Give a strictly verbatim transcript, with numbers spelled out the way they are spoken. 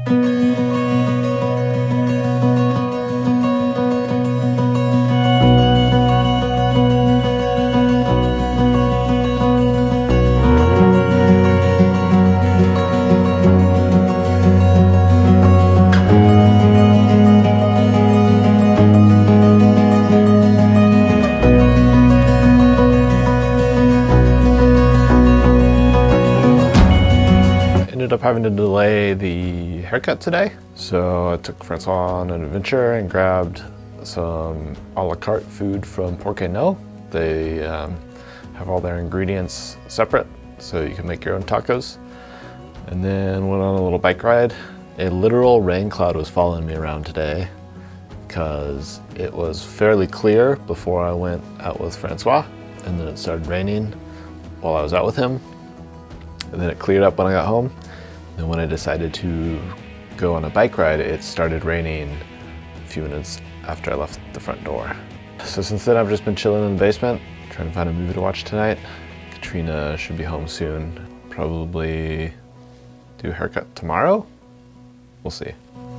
Ended up having to delay the haircut today, so I took Francois on an adventure and grabbed some a la carte food from Porque No. They um, have all their ingredients separate, so you can make your own tacos. And then went on a little bike ride. A literal rain cloud was following me around today because it was fairly clear before I went out with Francois, and then it started raining while I was out with him, and then it cleared up when I got home. And when I decided to go on a bike ride, it started raining a few minutes after I left the front door. So since then, I've just been chilling in the basement, trying to find a movie to watch tonight. Katrina should be home soon. Probably do a haircut tomorrow? We'll see.